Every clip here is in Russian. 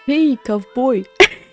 Эй, ковбой!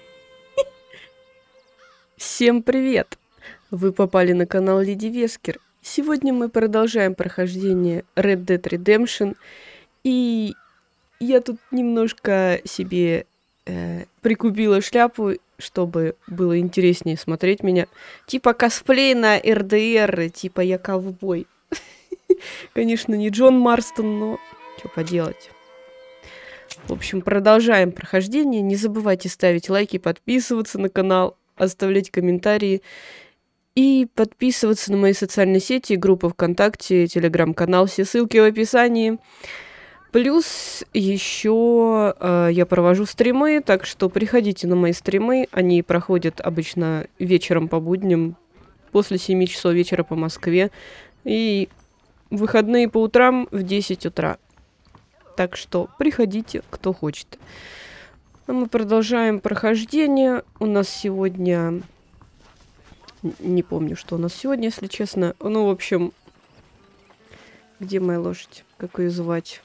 Всем привет! Вы попали на канал Леди Вескер. Сегодня мы продолжаем прохождение Red Dead Redemption. И я тут немножко себе прикупила шляпу, чтобы было интереснее смотреть меня. Типа косплей на РДР, типа я ковбой. Конечно, не Джон Марстон, но что поделать. В общем, продолжаем прохождение. Не забывайте ставить лайки, подписываться на канал, оставлять комментарии и подписываться на мои социальные сети, группы ВКонтакте, Телеграм-канал. Все ссылки в описании. Плюс еще я провожу стримы, так что приходите на мои стримы. Они проходят обычно вечером по будням, после 7 часов вечера по Москве. И выходные по утрам в 10 утра. Так что приходите, кто хочет. А мы продолжаем прохождение. У нас сегодня... Не помню, что у нас сегодня, если честно. Ну, в общем... Где моя лошадь? Как ее звать?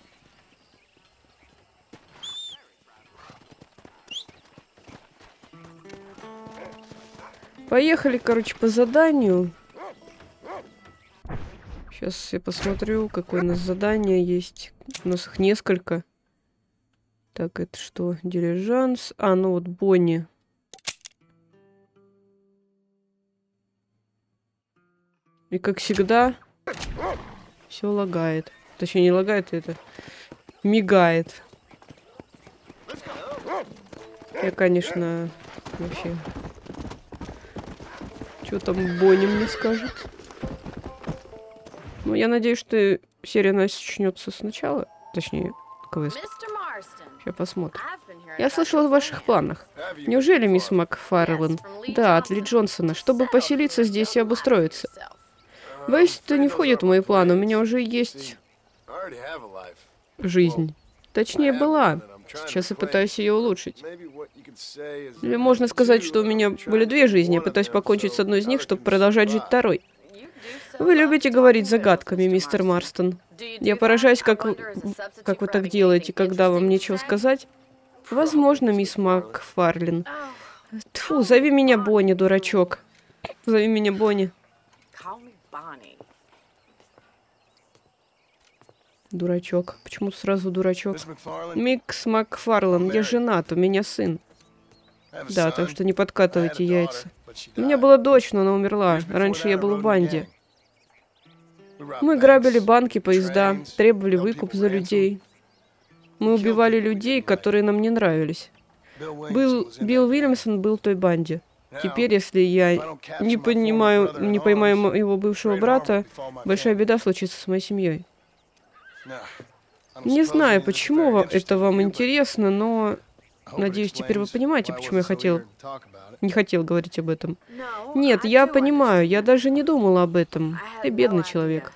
Поехали, короче, по заданию. Сейчас я посмотрю, какое у нас задание есть. У нас их несколько. Так, это что? Дилижанс. А, ну вот Бонни. И как всегда, все лагает. Точнее, не лагает, это мигает. Я, конечно, вообще... Что там Бонни мне скажет? Ну, я надеюсь, что серия начнется сначала. Точнее, квест. Сейчас посмотрим. Я слышала о ваших планах. Неужели, мисс Макфарлен? Да, от Ли Джонсона. Чтобы поселиться здесь и обустроиться. Боюсь, это не входит в мои планы. У меня уже есть жизнь. Точнее, была. Сейчас я пытаюсь ее улучшить. Или можно сказать, что у меня были две жизни. Я пытаюсь покончить с одной из них, чтобы продолжать жить второй. Вы любите говорить загадками, мистер Марстон. Я поражаюсь, как вы так делаете, когда вам нечего сказать. Возможно, мисс Макфарлен. Тьфу, зови меня Бонни, дурачок. Зови меня Бонни. Дурачок. Почему сразу дурачок? Микс Макфарлен, я женат, у меня сын. Да, так что не подкатывайте яйца. У меня была дочь, но она умерла. Раньше я был в банде. Мы грабили банки, поезда, требовали выкуп за людей. Мы убивали людей, которые нам не нравились. Билл Уильямсон был в той банде. Теперь, если я не поймаю моего бывшего брата, большая беда случится с моей семьей. Не знаю, почему это вам интересно, но... Надеюсь, теперь вы понимаете, почему я не хотел говорить об этом. Нет, я понимаю, я даже не думала об этом. Ты бедный человек.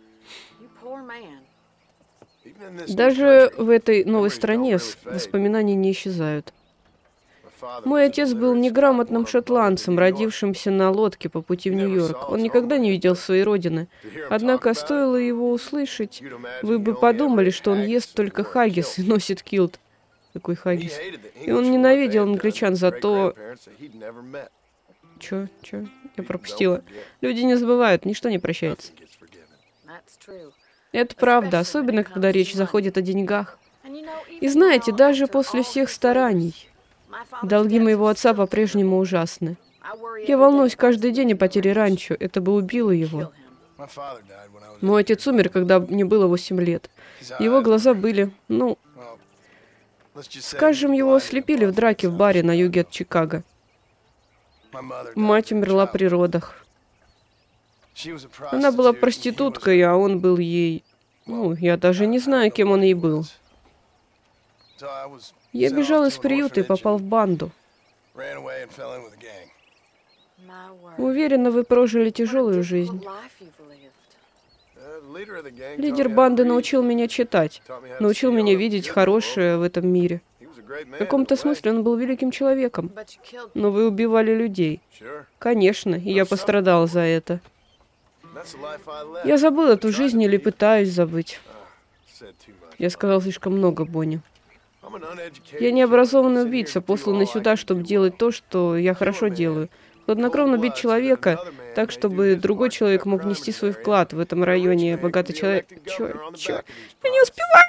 Даже в этой новой стране воспоминания не исчезают. Мой отец был неграмотным шотландцем, родившимся на лодке по пути в Нью-Йорк. Он никогда не видел своей родины. Однако, стоило его услышать, вы бы подумали, что он ест только хаггис и носит килт. Такой хаггис. И он ненавидел англичан за то... Чё? Я пропустила. Люди не забывают, ничто не прощается. Это правда, особенно, когда речь заходит о деньгах. И знаете, даже после всех стараний, долги моего отца по-прежнему ужасны. Я волнуюсь каждый день о потере ранчо, это бы убило его. Мой отец умер, когда мне было 8 лет. Его глаза были, ну... Скажем, его ослепили в драке в баре на юге от Чикаго. Мать умерла при родах. Она была проституткой, а он был ей... Ну, я даже не знаю, кем он ей был. Я бежал из приюта и попал в банду. Уверена, вы прожили тяжелую жизнь. Лидер банды научил меня читать, научил меня видеть хорошее в этом мире. В каком-то смысле он был великим человеком. Но вы убивали людей. Конечно, и я пострадал за это. Я забыл эту жизнь или пытаюсь забыть. Я сказал слишком много, Бонни. Я необразованный убийца, посланный сюда, чтобы делать то, что я хорошо делаю. Хладнокровно убить человека, так, чтобы другой человек мог внести свой вклад в этом районе. Богатый человек... Чё? Я не успеваю!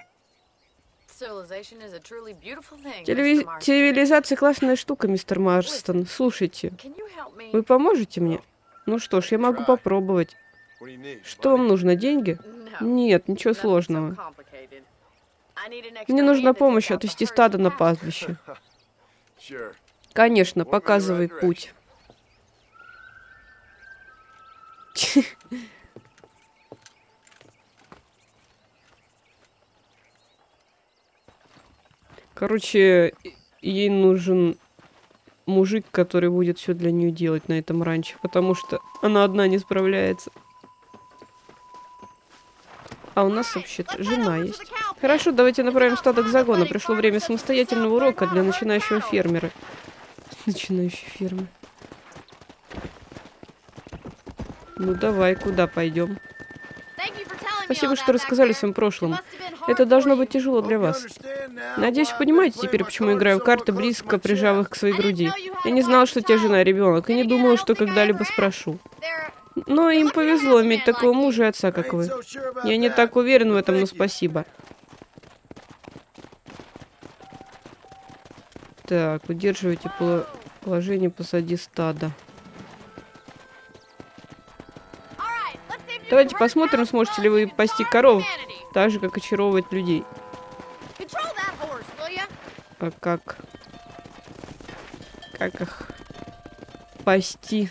Цивилизация классная штука, мистер Марстон. Слушайте, вы поможете мне? Ну что ж, я могу попробовать. Что вам нужно, деньги? Нет, ничего сложного. Мне нужна помощь отвести стадо на пастбище. Конечно, показывай путь. Короче, ей нужен мужик, который будет все для нее делать на этом ранчо, потому что она одна не справляется. А у нас вообще-то жена есть. Хорошо, давайте направим стадо к загону. Пришло время самостоятельного урока для начинающего фермера. Начинающий фермер. Ну давай, куда пойдем? Спасибо, что рассказали о своем прошлом. Это должно быть тяжело для вас. Надеюсь, вы понимаете теперь, почему играю в карты, близко прижав их к своей груди. Я не знала, что у тебя жена и ребенок, и не думала, что когда-либо спрошу. Но им повезло иметь такого мужа и отца, как вы. Я не так уверен в этом, но спасибо. Так, удерживайте положение позади стада. Давайте посмотрим, сможете ли вы пасти коров, так же, как очаровывать людей. А как? Как их пасти?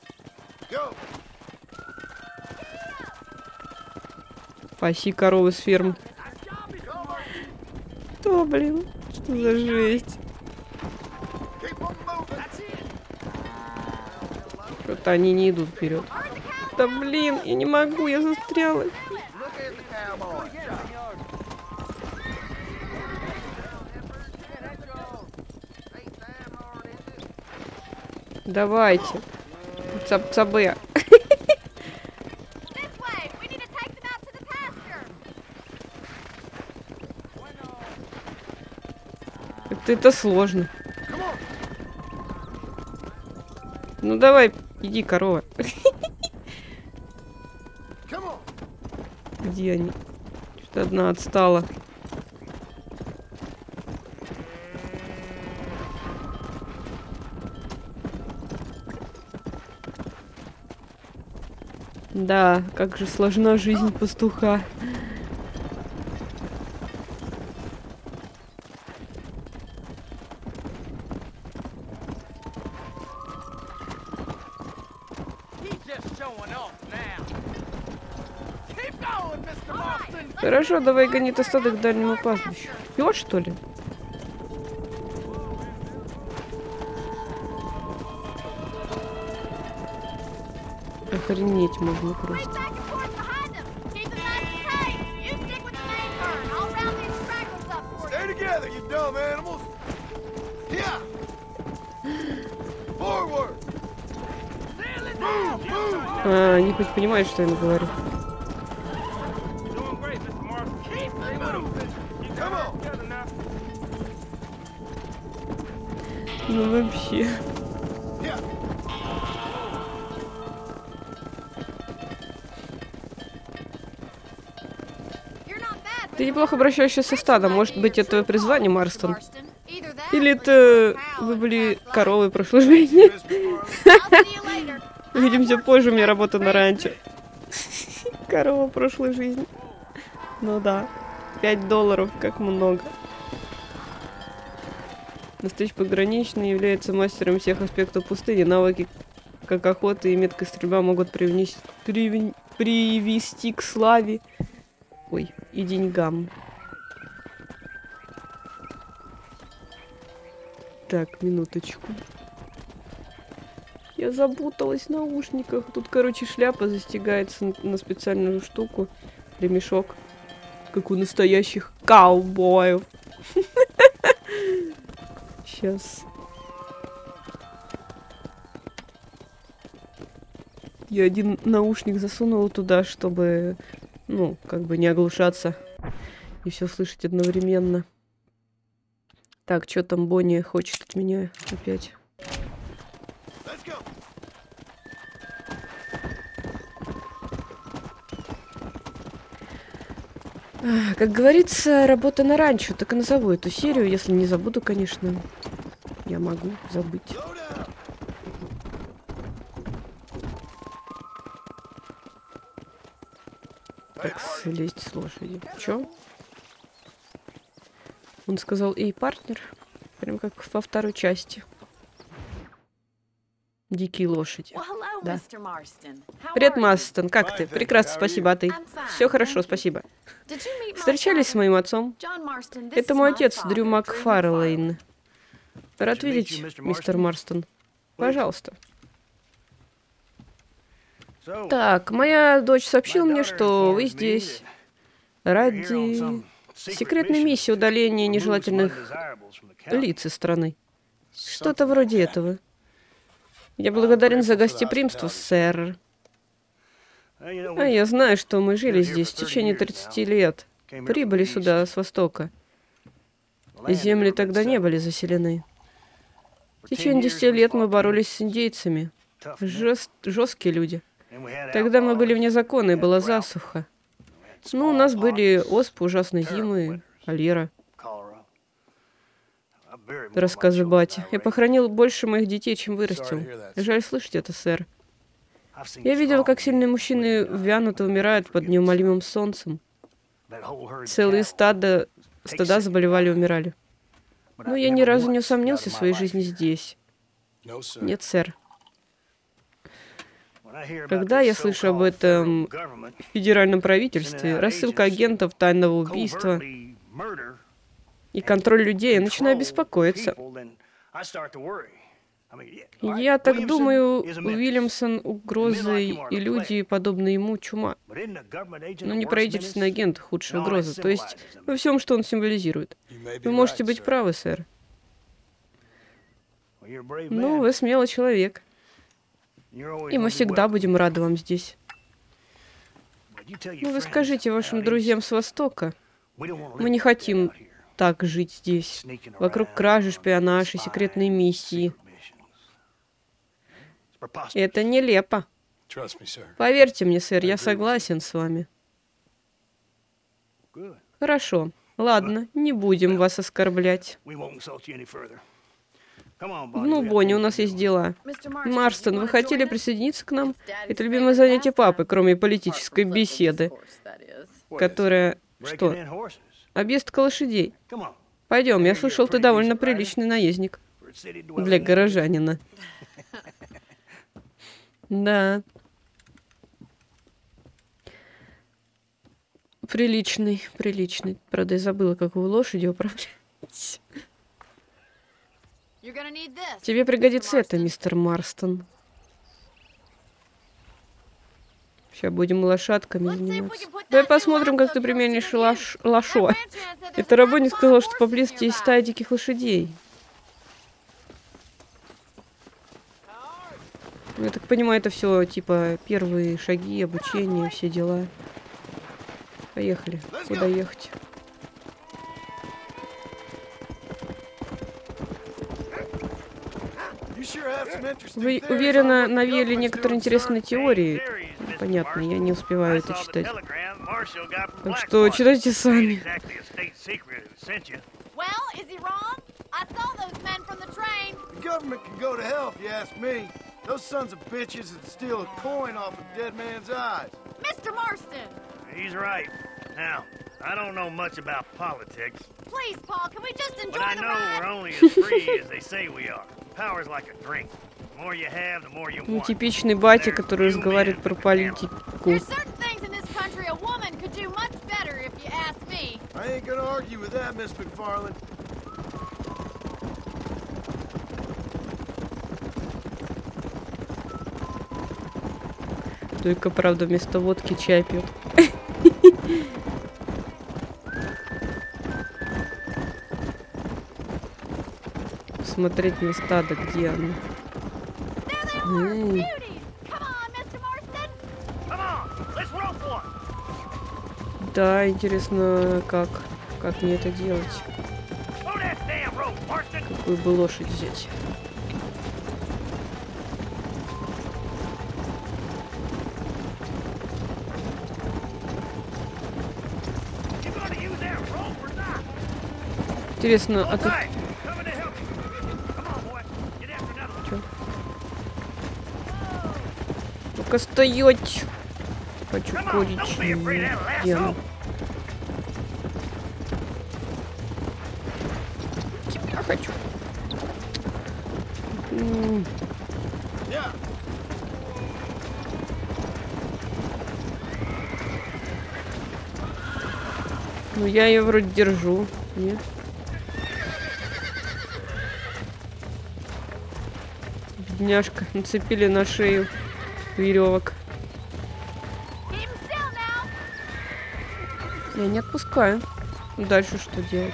Паси коровы с ферм. Что, блин? Что за жесть? Что-то они не идут вперед. Да блин, я не могу, я застряла. Давайте. Цап-цабе. Это сложно. Ну давай, иди, корова. Где они? Что-то одна отстала. Да, как же сложна жизнь пастуха. Хорошо, давай гони это стадо к дальнему пастбищу. Пьешь, что ли? Охренеть можно просто. А, они хоть понимают, что я говорю. Ну вообще. Ты неплохо обращаешься со стадом. Может быть, это твое призвание, Марстон? Или это вы были коровой прошлой жизни? Увидимся позже, у меня работа на ранчо. Корова прошлой жизни. Ну да. $5, как много. Настоящий пограничный является мастером всех аспектов пустыни. Навыки, как охота и меткая стрельба, могут привести к славе. Ой, и деньгам. Так, минуточку. Я запуталась в наушниках. Тут, короче, шляпа застегается на специальную штуку. Ремешок. Как у настоящих ковбоев. Сейчас. Я один наушник засунула туда, чтобы, ну, как бы не оглушаться и все слышать одновременно. Так, что там Бонни хочет от меня опять? Как говорится, работа на ранчо, так и назову эту серию, если не забуду, конечно. Я могу забыть. Как слезть с лошади? Чё? Он сказал, эй, партнер. Прям как во второй части. Дикие лошади. Да. Привет, Марстон. Как ты? Прекрасно, спасибо. А ты? Все хорошо, спасибо. Встречались с моим отцом? Это мой отец, Дрю Макфарлейн. Рад видеть, мистер Марстон. Пожалуйста. Так, моя дочь сообщила мне, что вы здесь ради секретной миссии удаления нежелательных лиц из страны. Что-то вроде этого. Я благодарен за гостеприимство, сэр. А я знаю, что мы жили здесь в течение 30 лет. Прибыли сюда с востока. Земли тогда не были заселены. В течение 10 лет мы боролись с индейцами. Жесткие люди. Тогда мы были вне закона, и была засуха. Ну, у нас были оспы, ужасные зимы, холера. Рассказы бати. Я похоронил больше моих детей, чем вырастил. Жаль слышать это, сэр. Я видел, как сильные мужчины вянут и умирают под неумолимым солнцем. Целые стада заболевали и умирали. Но я ни разу не усомнился в своей жизни здесь. Нет, сэр. Когда я слышу об этом федеральном правительстве, рассылка агентов, тайного убийства и контроль людей, я начинаю беспокоиться. Я так думаю, Уильямсон угроза, и люди, подобные ему, чума. Но не правительственный агент, худшая угроза. То есть во всем, что он символизирует. Вы можете быть правы, сэр. Ну, вы смелый человек. И мы всегда будем рады вам здесь. Ну, вы скажите вашим друзьям с Востока. Мы не хотим так жить здесь. Вокруг кражи, шпионаж и секретные миссии. Это нелепо. Поверьте мне, сэр, я согласен с вами. Хорошо. Ладно, не будем вас оскорблять. Ну, Бонни, у нас есть дела. Марстон, вы хотели присоединиться к нам? Это любимое занятие папы, кроме политической беседы, которая... Что? Объездка лошадей. Пойдем, я слышал, ты довольно приличный наездник. Для горожанина. Да. Приличный, приличный. Правда, я забыла, как вы лошадью управлять. Тебе пригодится это, мистер Марстон. Сейчас будем лошадками заниматься. Давай посмотрим, как ты применишь лошо. Это работник сказал, что поблизости есть стая диких лошадей. Я так понимаю, это все типа первые шаги, обучение, все дела. Поехали. Куда ехать? Вы уверенно навеяли некоторые интересные теории. Понятно, я не успеваю это читать. Так что читайте сами. Those sons of bitches that steal a coin off a dead man's eyes. Mr. Marston! He's right. Now, I don't know much about politics. Please, Paul, can we just enjoy but the I know ride? we're only as free as they say we are. Power's like a drink. The more you have, the more you want. Типичный батя, который разговаривает про политику. There's certain things in this country a woman could do much better if you ask me. I ain't gonna argue with that, Miss McFarland. Только, правда, вместо водки чай пьет. Смотреть на стадо, где оно. Да, интересно, как мне это делать. какую бы лошадь взять. You gonna use that rope or not? Интересно, а тут... Okay, coming to help you. Come on, boy. Get after another one. Только стоять! Хочу Come on, don't be afraid of that lasso. Тебя хочу. Yeah. Ну, я ее вроде держу. Нет? Бедняжка. Нацепили на шею веревок. Keep him still now. Я не отпускаю. Дальше что делать?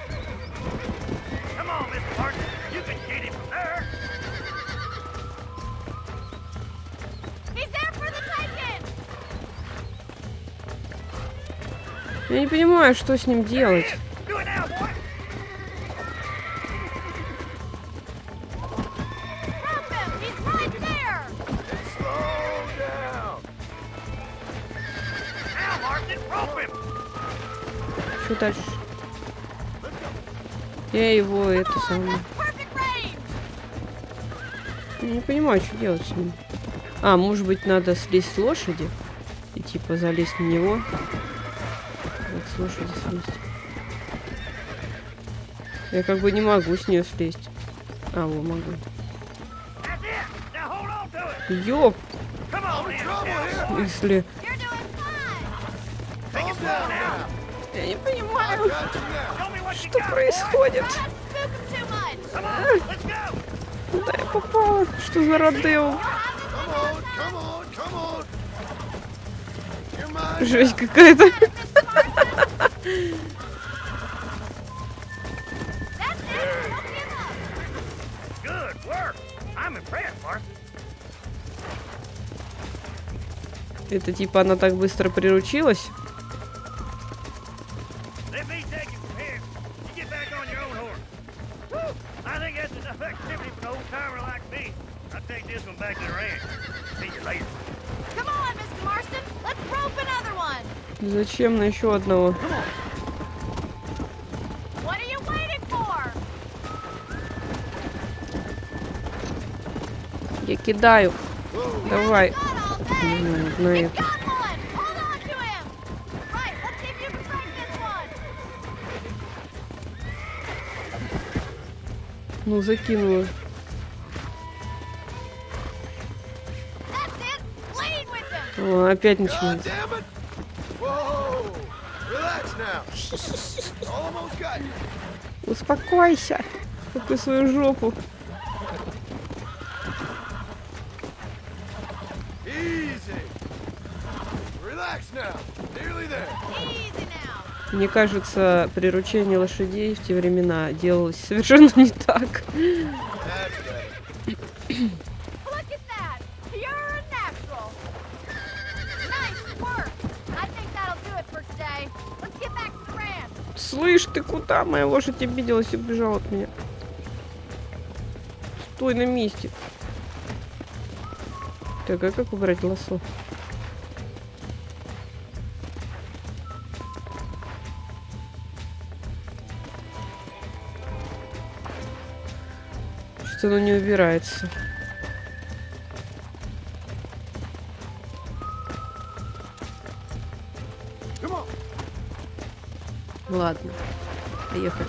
Come on, Mr. Martin. You can get him from there. He's there for the taking. Я не понимаю, что с ним делать. Do it now, boy. Rope him. He's right there. Slow down. Now, Martin, rope him. Что дальше? Я его это самое. That's perfect range. Я не понимаю, что делать с ним. А, может быть, надо слезть с лошади и типа залезть на него. Вот с лошади слезть. Я как бы не могу с нее слезть. А, во, могу. That's it. Now hold on to it. Ёп, Come on, in. в смысле? You're doing fine. Take it slow now. Я не понимаю, Got you now. Show me what you что got, boy. происходит. Don't spook him too much. Come on, let's go. Куда я попала? Что за родео? Come on, come on, come on. You're mine. Жесть какая-то. Mr. Marston. That's it. Don't give up. Good work. I'm impressed, Martin. Это типа она так быстро приручилась? Let me take you from here. You get back on your own horse. Woo! I think that's enough activity for an old-timer like me. I'll take this one back to the ranch. See you later. Come on, Mr. Marston. Let's rope another one. Зачем на еще одного? What are you waiting for? Я кидаю. Давай. Not all day. На He's это. got one. Hold on to him. Right, let's see if you can break this one. Ну, закинула. That's it. Lead with him. О, опять God начинается. damn it. Whoa. Relax now. Almost got you. Успокойся. Какой свою жопу. Easy. Relax now. Nearly there. Easy now. Мне кажется, приручение лошадей в те времена делалось совершенно не так. That's better. Look at that. Pure and natural. Nice work. I think that'll do it for today. Let's get back to the ranch. Слышь, ты куда? Моя лошадь обиделась и убежала от меня. Стой на месте. Так, а как убрать лосо? Что-то оно не убирается. Come on. Ладно, поехали.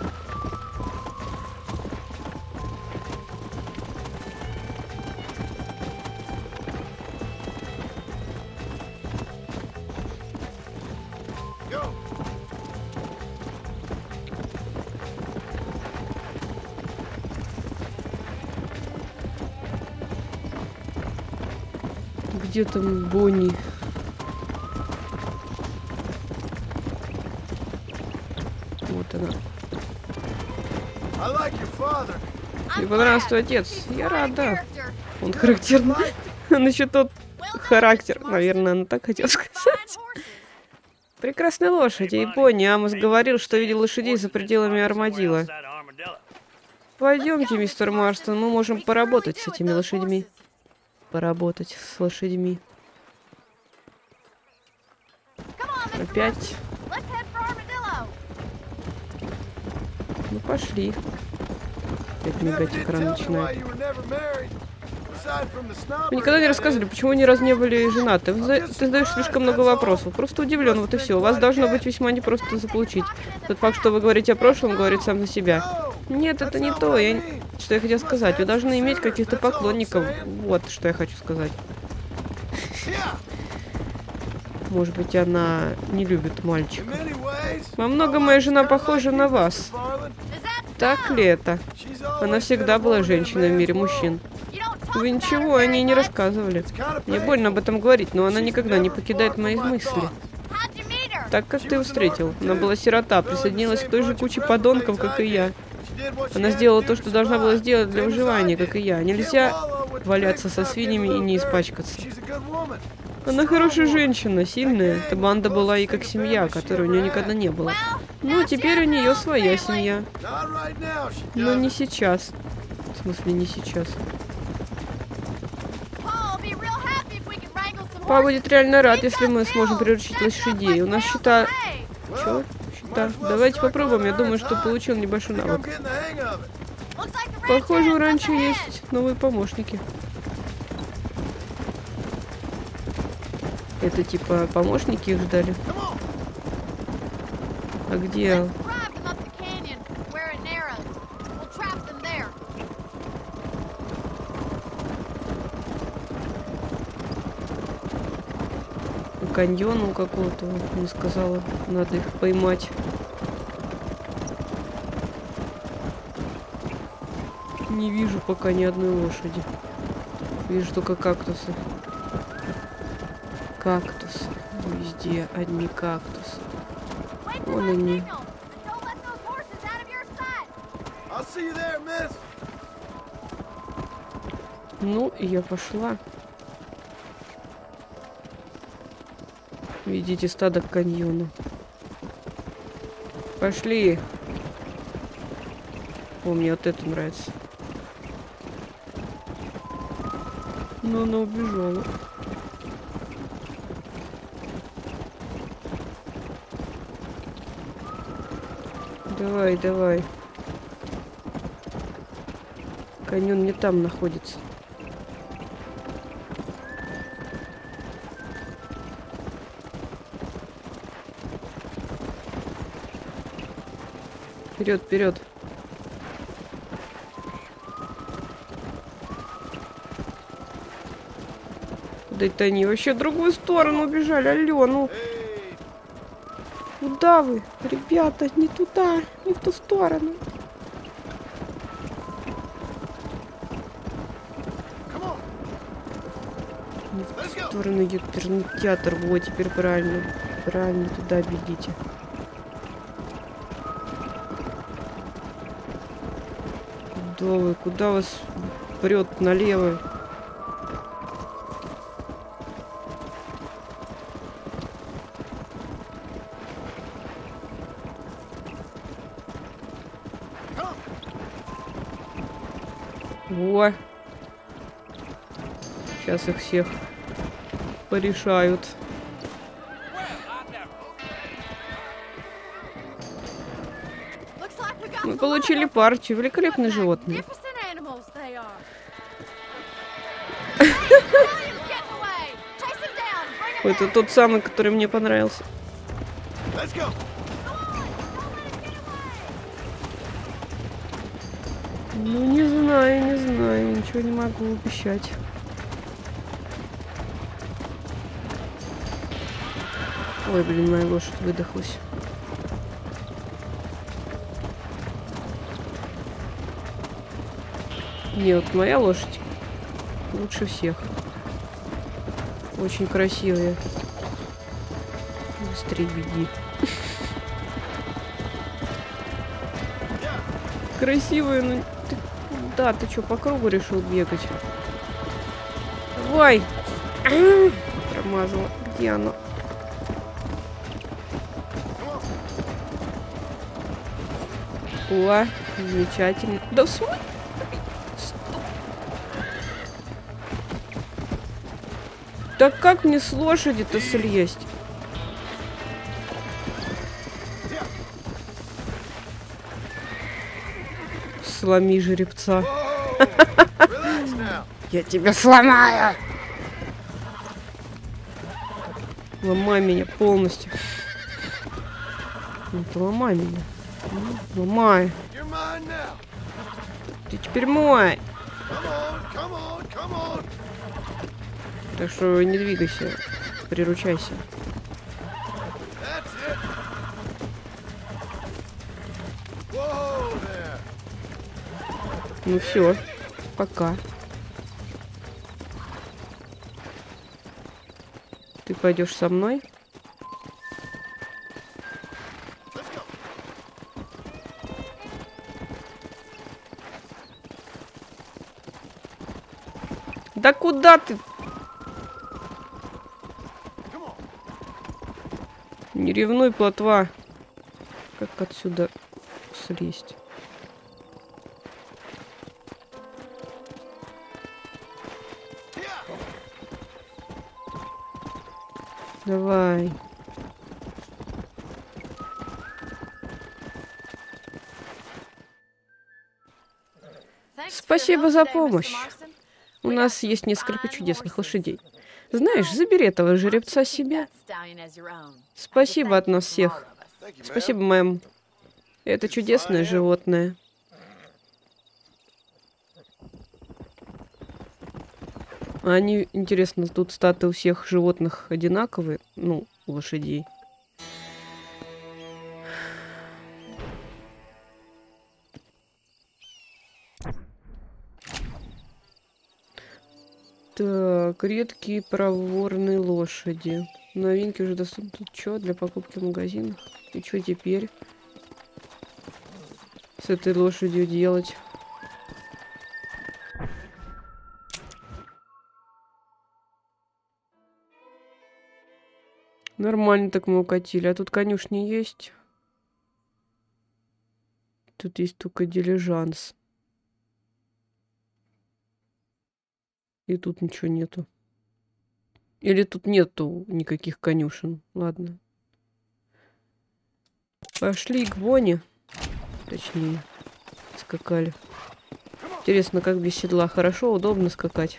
Go. Где там Бонни? Вот она. I like your father. Мне I'm понравился твой glad. отец. He's Я quite a рада. character. Он характерный. Насчет тот Well done, характер, Mr. Marston. наверное, она так хотела сказать. Fine horses. Прекрасные лошади. Япония. Амос говорил, что видел лошадей за пределами Армадилла. Пойдемте, мистер Марстон, мы можем поработать с этими лошадьми. Поработать с лошадьми. Опять. Ну пошли. Опять мигать экран начинает. Вы никогда не рассказывали, почему ни разу не были женаты. Ты задаешь слишком много вопросов. Просто удивлен, вот и все. У вас должно быть весьма непросто заполучить. Тот факт, что вы говорите о прошлом, говорит сам за себя. Нет, это не то, что я хотел сказать. Вы должны иметь каких-то поклонников. Вот, что я хочу сказать. Может быть, она не любит мальчика. Во многом моя жена похожа на вас. Так ли это? Она всегда была женщиной в мире мужчин. Вы ничего о ней не рассказывали. Мне больно об этом говорить, но она никогда не покидает мои мысли. Так как ты ее встретил? Она была сирота, присоединилась к той же куче подонков, как и я. Она сделала то, что должна была сделать для выживания, как и я. Нельзя валяться со свиньями и не испачкаться. Она хорошая женщина, сильная. Эта банда была ей как семья, которой у нее никогда не было. Ну, теперь у нее своя семья. Но не сейчас. В смысле, не сейчас. Папа будет реально рад, если мы сможем приручить лошадей. У нас счета... Чё? Счета? Давайте попробуем. Я думаю, что получил небольшой навык. Похоже, у ранчо есть новые помощники. Это типа помощники их ждали? А где? По каньону какого-то, мне сказала, надо их поймать. Не вижу пока ни одной лошади. Вижу только кактусы. Кактусы. Везде одни кактусы. Вон они. Ну, и я пошла. Видите, стадо к каньону. Пошли. О, мне вот это нравится. Но она убежала. Давай, давай. Каньон не там находится. Вперед, вперед. Куда это они? Вообще в другую сторону убежали. Алло, ну. Куда вы? Ребята, не туда, не в ту сторону. Не в ту сторону, ёперный театр. Вот, теперь правильно. Правильно, туда бегите. Куда вы? Куда вас прет налево? Во! Сейчас их всех порешают. Мы получили партию. Великолепные животные. Это тот самый, который мне понравился. Ну, не знаю, ничего не могу обещать. Ой, блин, моя лошадь выдохлась. Нет, моя лошадь лучше всех. Очень красивая. Быстрее беги. Красивая, но... Да, ты что, по кругу решил бегать? Давай! Промазала. Где оно? О! Замечательно. Да в смысле? Так как мне с лошади-то слезть? Сломи жеребца. Relax now. Я тебя сломаю! Ломай меня полностью. Ну, ты ломай меня. Ломай. You're mine now. Ты теперь мой. Come on, come on. Так что не двигайся. Приручайся. That's it. Whoa there. Ну все. Пока. Ты пойдешь со мной? Let's go. Да куда ты? Come on. Не ревнуй, плотва. Как отсюда слезть? Yeah. Давай. Спасибо за помощь. У нас есть несколько чудесных лошадей. Знаешь, забери этого жеребца себе. Спасибо от нас всех. Thank you, ma'am. Спасибо, мэм. Это чудесное животное. Они, интересно, тут статы у всех животных одинаковые? Ну, у лошадей. Так, редкие проворные лошади. Новинки уже доступны. Тут что, для покупки в магазинах? И что теперь с этой лошадью делать? Нормально так мы укатили. А тут конюшни есть? Тут есть только дилижанс. И тут ничего нету. Или тут нету никаких конюшен. Ладно. Пошли к Бонни. Точнее, скакали. Интересно, как без седла? Хорошо, удобно скакать.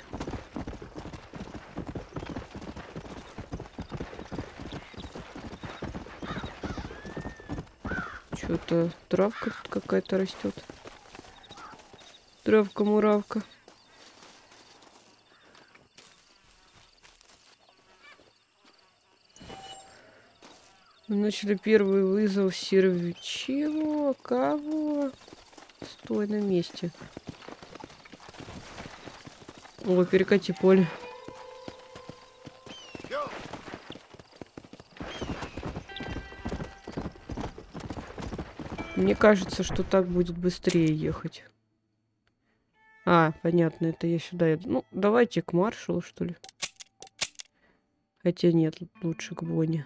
Что-то травка тут какая-то растет. Травка-муравка. Мы начали первый вызов Чего? Кого? Стой на месте. О, перекати поле. Go. Мне кажется, что так будет быстрее ехать. А, понятно, это я сюда еду. Ну, давайте к маршалу, что ли. Хотя нет, лучше к Бонни.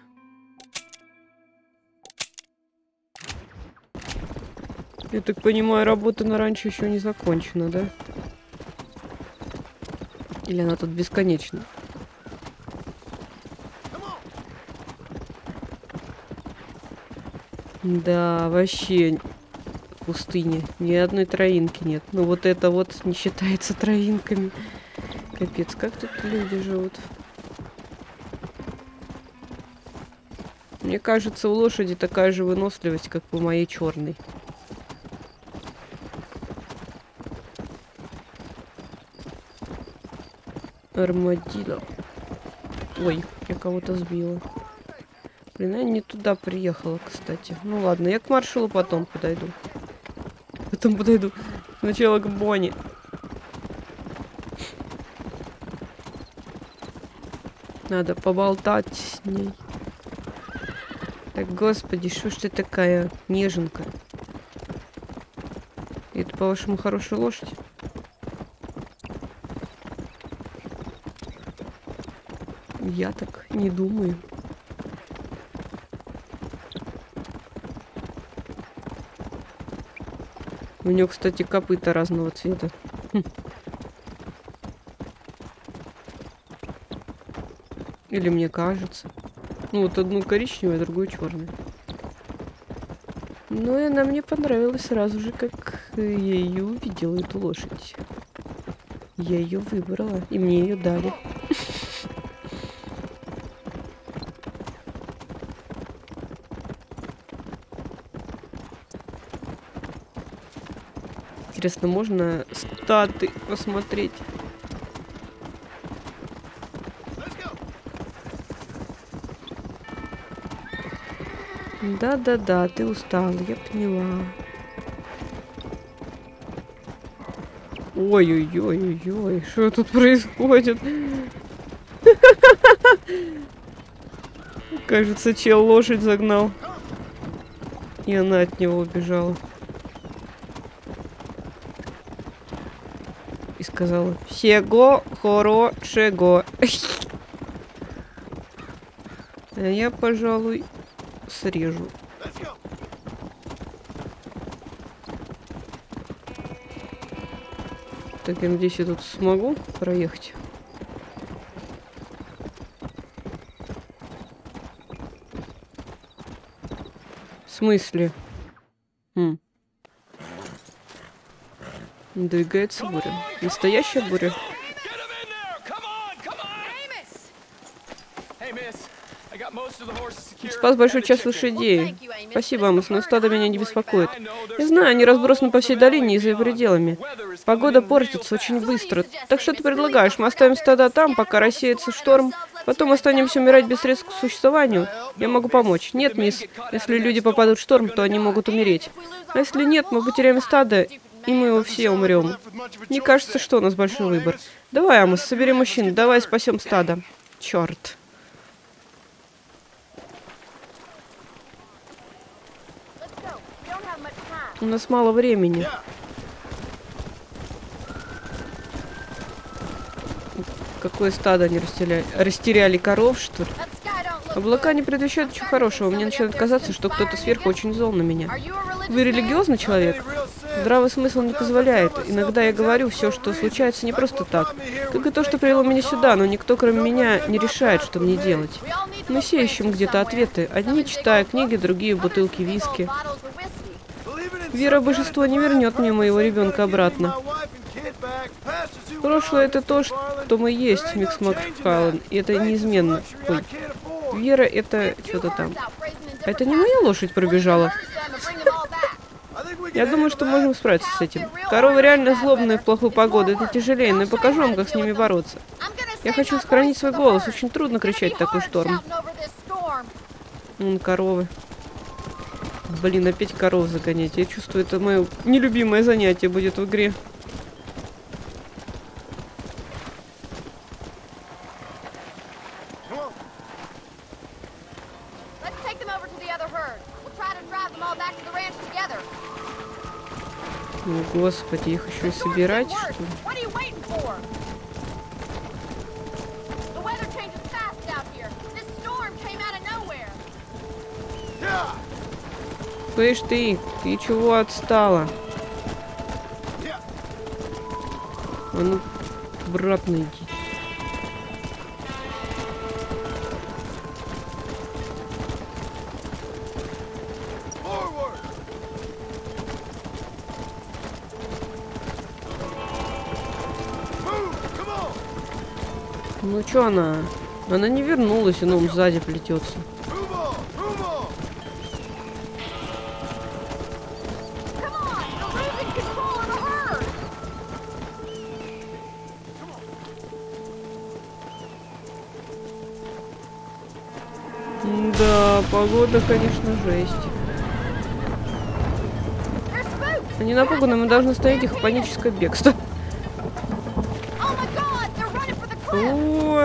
Я так понимаю, работа на ранчо еще не закончена, да? Или она тут бесконечна? Да, вообще пустыня. Ни одной травинки нет. Ну вот это вот не считается травинками. Капец, как тут люди живут? Мне кажется, у лошади такая же выносливость, как у моей черной. Армадило. Ой, я кого-то сбила. Блин, я не туда приехала, кстати. Ну ладно, я к маршалу потом подойду. Потом подойду. Сначала к Бонни. Надо поболтать с ней. Так, господи, что ж ты такая неженка? Это, по-вашему, хорошая лошадь? Я так не думаю. У него, кстати, копыта разного цвета. Или мне кажется. Ну, вот одну коричневую, а другую черную. Ну, и она мне понравилась сразу же, как я ее увидела, эту лошадь. Я ее выбрала, и мне ее дали. Интересно, можно статы посмотреть? Да-да-да, ты устал, я поняла. Ой-ой-ой-ой-ой, что тут происходит? Кажется, чел лошадь загнал. И она от него убежала. И сказала: всего хорошего. А я, пожалуй, срежу. Так, я надеюсь, я тут смогу проехать. В смысле? Двигается буря. Настоящая буря. Спас большую часть лошадей. Спасибо, Амос, но стадо меня не беспокоит. Я знаю, они разбросаны по всей долине и за пределами. Погода портится очень быстро. Так что ты предлагаешь? Мы оставим стадо там, пока рассеется шторм, потом останемся умирать без средств к существованию? Я могу помочь. Нет, мисс. Если люди попадут в шторм, то они могут умереть. А если нет, мы потеряем стадо, и мы все умрем. Мне кажется, что у нас большой выбор. Давай, Амос, собери мужчин, давай спасем стадо. Черт. У нас мало времени. Какое стадо они растеряли? Растеряли коров, что ли? Облака не предвещают ничего хорошего. Мне начинает казаться, что кто-то сверху очень зол на меня. Вы религиозный человек? Здравый смысл не позволяет. Иногда я говорю все, что случается, не просто так. Как и то, что привело меня сюда, но никто, кроме меня, не решает, что мне делать. Мы все ищем где-то ответы. Одни читая книги, другие бутылки виски. Вера в божество не вернет мне моего ребенка обратно. Прошлое — это то, что мы есть, Микс Макфарлен, и это неизменно. Ой. Вера — это что-то там. А это не моя лошадь пробежала? Я думаю, что можем справиться с этим. Коровы реально злобные в плохую погоду, это тяжелее, но я покажу вам, как с ними бороться. Я хочу сохранить свой голос, очень трудно кричать в такой шторм. Коровы. Блин, опять коров загонять. Я чувствую, это мое нелюбимое занятие будет в игре. О, господи, их еще и собирать, что ли? Слышь ты чего отстала? А ну, обратно иди. Ну чё она? Она не вернулась, и он сзади плетется. Да, погода, конечно, жесть. Они напуганы, мы должны стоять их паническое бегство. О!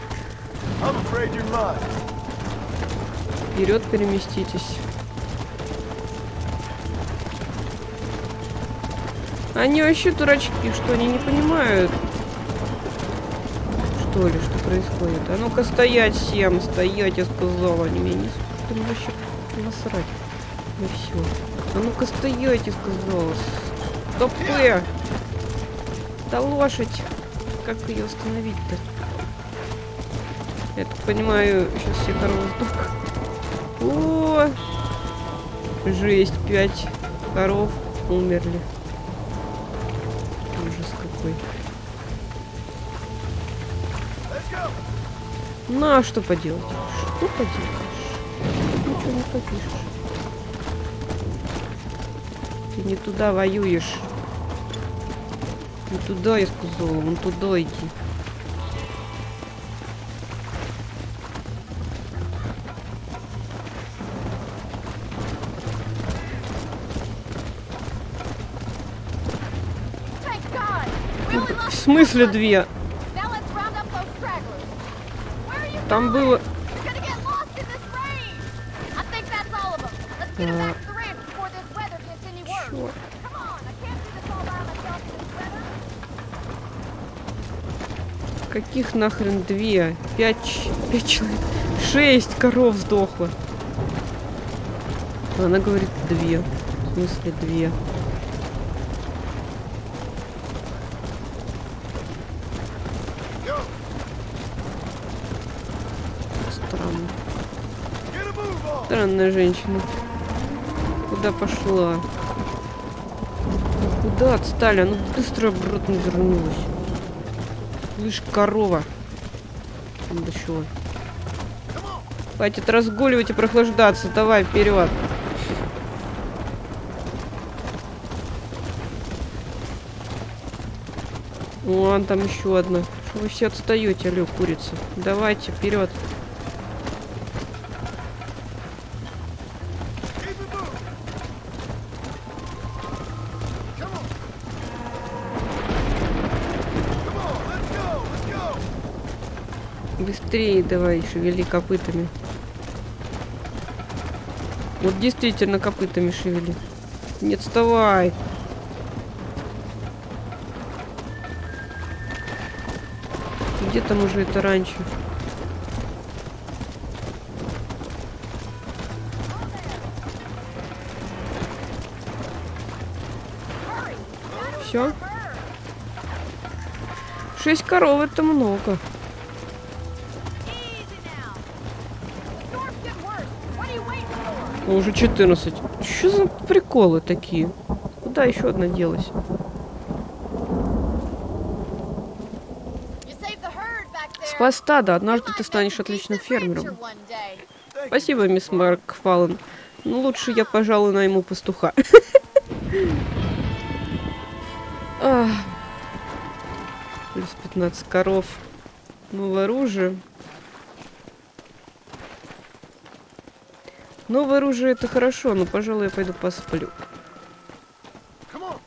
Вперед переместитесь. Они вообще дурачки, что они не понимают, что ли, что происходит. А ну-ка стоять всем, стоять, я сказала. Они меня не слушают, вообще насрать. Ну все. А ну-ка стоять, я сказала. Стоп! Да лошадь! Как ее остановить-то? Я так понимаю, сейчас все коровы сдохнут. О! Жесть, 5 коров умерли. Ужас какой. На, что поделать? Что поделаешь? Ничего не попишешь. Ты не туда воюешь. Не туда, я сказала. Вон туда иди. Thank God! We only В lost смысле 2? Now let's round up those stragglers. Where are you Там going? было... You're gonna get lost in this rain. I think that's all of them. Let's get them back to the ranch before this weather gets any worse. Чё? Come on, I can't do this all by myself in this weather. Каких нахрен 2? 5 человек. 6 коров сдохло. Она говорит 2. В смысле 2? Странно. Get a move on. Странная женщина. Куда пошла? Куда отстали? Она быстро обратно вернулась. Слышь, корова. Да чего? Хватит разгуливать и прохлаждаться. Давай, вперед. Вон там еще одна. Что вы все отстаете, алё, курица? Давайте, вперед. Keep it moving. Come on. Come on, let's go, let's go. Быстрее давай, шевели копытами. Вот действительно копытами шевели. Не отставай. Где там уже это раньше? Все? 6 коров это много. Easy now. Storm's getting worse. What are you waiting for? Ну, уже 14. Что за приколы такие? Куда еще одна делась? You saved the herd back there. Спас стадо. You Однажды might ты make станешь a отличным decent фермером. rancher one day. Thank you. Спасибо, мисс Макфаллен. Ну, лучше я, пожалуй, найму пастуха. Ах. Плюс 15 коров. Новое оружие. Новое оружие это хорошо, но, пожалуй, я пойду посплю. Come on.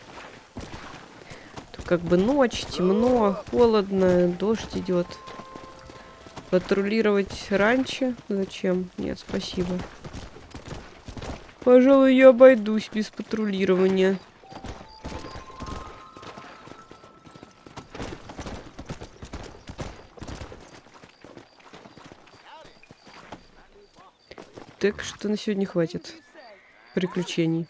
Тут как бы ночь, темно, холодно, дождь идет. Патрулировать раньше? Зачем? Нет, спасибо. Пожалуй, я обойдусь без патрулирования. Так что на сегодня хватит приключений.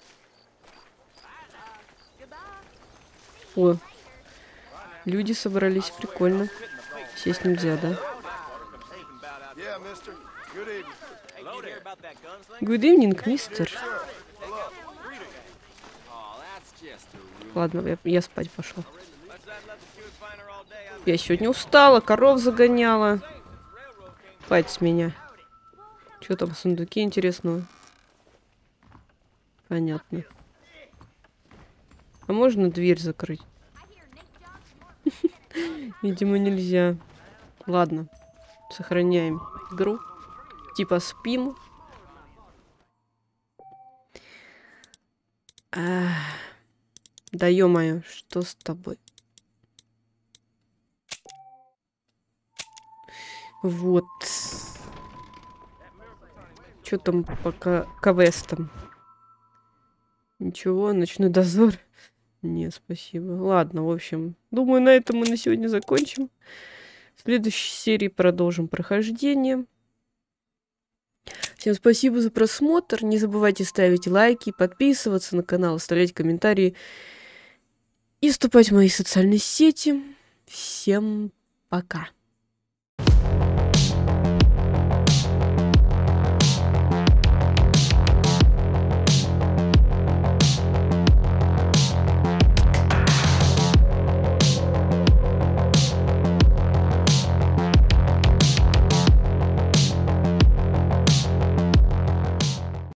О, люди собрались, прикольно. Сесть нельзя, да? Yeah, mister. Good evening. Good evening, мистер. Ладно, я спать пошла. Я сегодня устала, коров загоняла. Хватит с меня. Что там в сундуке интересного? Понятно. А можно дверь закрыть? Видимо, нельзя. Ладно. Сохраняем игру. Типа спим. Да ё-моё, что с тобой? Вот. Что там по квестам? Ничего, ночной дозор. Не, спасибо. Ладно, в общем, думаю, на этом мы на сегодня закончим. В следующей серии продолжим прохождение. Всем спасибо за просмотр. Не забывайте ставить лайки, подписываться на канал, оставлять комментарии. и вступать в мои социальные сети. Всем пока.